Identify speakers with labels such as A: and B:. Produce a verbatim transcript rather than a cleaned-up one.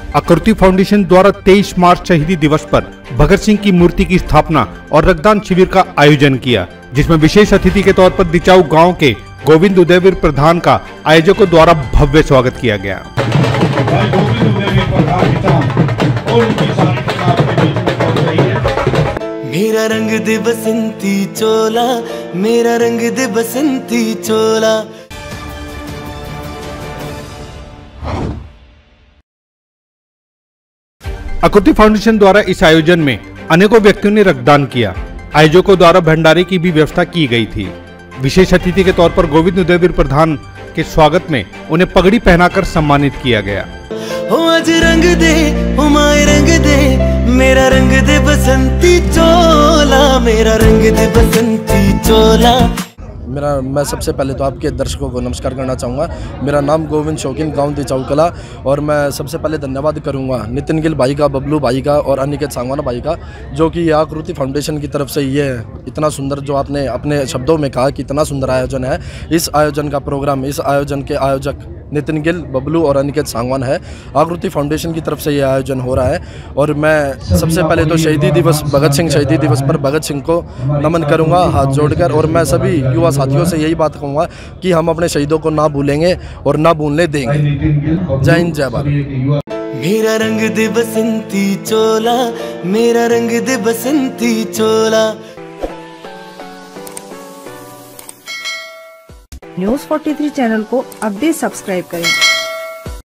A: आकृति फाउंडेशन द्वारा तेईस मार्च शहीदी दिवस पर भगत सिंह की मूर्ति की स्थापना और रक्तदान शिविर का आयोजन किया, जिसमें विशेष अतिथि के तौर पर दिचाऊ गांव के गोविंद उदयवीर प्रधान का आयोजकों द्वारा भव्य स्वागत किया गया।
B: मेरा रंग दे बसंती चोला, मेरा रंग दे बसंती चोला।
A: आकृति फाउंडेशन द्वारा इस आयोजन में अनेकों व्यक्तियों ने रक्तदान किया। आयोजकों द्वारा भंडारे की भी व्यवस्था की गई थी। विशेष अतिथि के तौर पर गोविंद उदयवीर प्रधान के स्वागत में उन्हें पगड़ी पहनाकर सम्मानित किया गया।
B: हो आज रंग दे, हो माए रंग दे, मेरा रंग दे बसंती चोला, मेरा रंग दे बसंती चोला।
C: मेरा मैं सबसे पहले तो आपके दर्शकों को नमस्कार करना चाहूँगा। मेरा नाम गोविंद शौकीन, गांव दिचाऊ कला, और मैं सबसे पहले धन्यवाद करूँगा नितिन गिल भाई का, बबलू भाई का और अनिकेत सांगवाना भाई का, जो कि आकृति फाउंडेशन की तरफ से ये इतना सुंदर, जो आपने अपने शब्दों में कहा कि इतना सुंदर आयोजन है। इस आयोजन का प्रोग्राम, इस आयोजन के आयोजक नितिन गिल, बबलू और अनिकेत सांगवान है। आकृति फाउंडेशन की तरफ से ये आयोजन हो रहा है। और मैं सबसे पहले तो शहीदी दिवस, भगत सिंह शहीदी दिवस पर भगत सिंह को नमन करूंगा हाथ जोड़कर। और मैं सभी युवा साथियों से यही बात कहूँगा कि हम अपने शहीदों को ना भूलेंगे और ना भूलने देंगे। जय हिंद, जय भारत।
B: मेरा रंग दे बसंती चोला, मेरा रंग दे बसंती चोला।
D: न्यूज़ तैंतालीस चैनल को अब भी सब्सक्राइब करें।